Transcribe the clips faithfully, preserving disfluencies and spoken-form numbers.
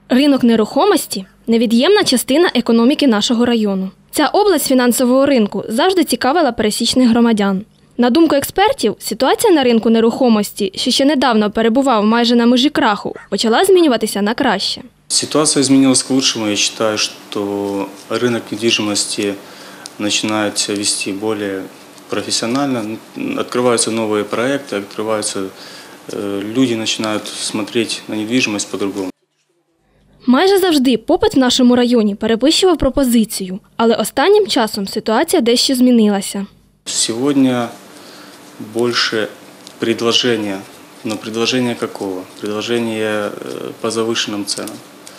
Ринок нерухомості – невід'ємна частина економіки нашого району. Ця область фінансового ринку завжди цікавила пересічних громадян. На думку експертів, ситуація на ринку нерухомості, що ще недавно перебував майже на межі краху, почала змінюватися на краще. Ситуация изменилась к лучшему. Я считаю, что рынок недвижимости начинает себя вести более профессионально. Открываются новые проекты, открываются, люди начинают смотреть на недвижимость по-другому. Майже завжди попит в нашому районі перевищував пропозицію, але останнім часом ситуація дещо змінилася. Сегодня больше предложения. Но предложение какого? Предложение по завышенным ценам.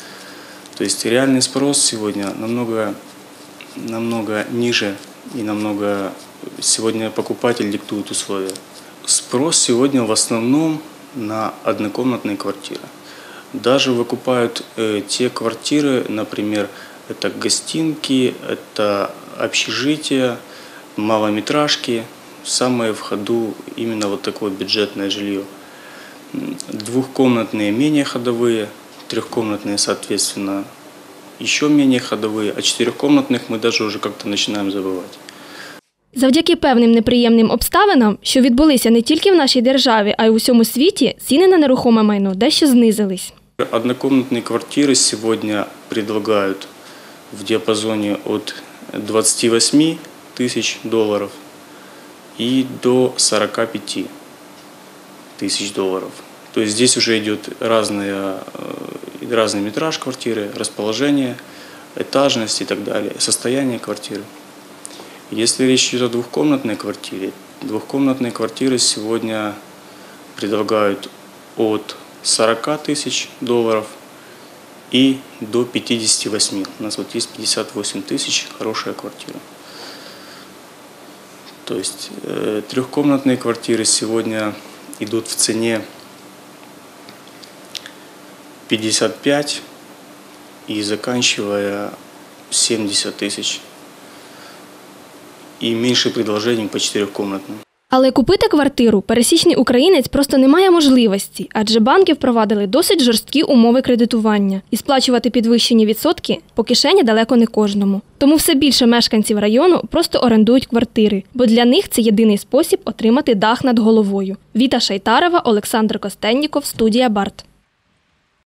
То есть реальный спрос сегодня намного, намного ниже и намного сегодня покупатель диктует условия. Спрос сегодня в основном на однокомнатные квартиры. Даже выкупают э, те квартиры, например, это гостинки, это общежития, малометражки. Самое в ходу именно вот такое бюджетное жилье. Двухкомнатные менее ходовые, трехкомнатные, соответственно, еще менее ходовые, а четырехкомнатных мы даже уже как-то начинаем забывать. Завдяки певним неприємним обставинам, що відбулися не тільки в нашій державі, а й у всьому світі, ціни на нерухоме майно дещо знизились. Однокомнатные квартиры сегодня предлагают в диапазоне от двадцати восьми тысяч долларов и до сорока пяти тысяч долларов. То есть здесь уже идет разные, разный метраж квартиры, расположение, этажность и так далее, состояние квартиры. Если речь идет о двухкомнатной квартире, двухкомнатные квартиры сегодня предлагают от сорока тысяч долларов и до пятидесяти восьми. У нас вот есть пятьдесят восемь тысяч, хорошая квартира. То есть э, трехкомнатные квартиры сегодня идут в цене пятьдесят пять и заканчивая семьдесят тысяч. І менше предложень по чотирьохкомнатним. Але купити квартиру пересічний українець просто не має можливості, адже банки впровадили досить жорсткі умови кредитування. І сплачувати підвищені відсотки по кишені далеко не кожному. Тому все більше мешканців району просто орендують квартири, бо для них це єдиний спосіб отримати дах над головою. Віта Шайтарова, Олександр Костенніков, студія Барт.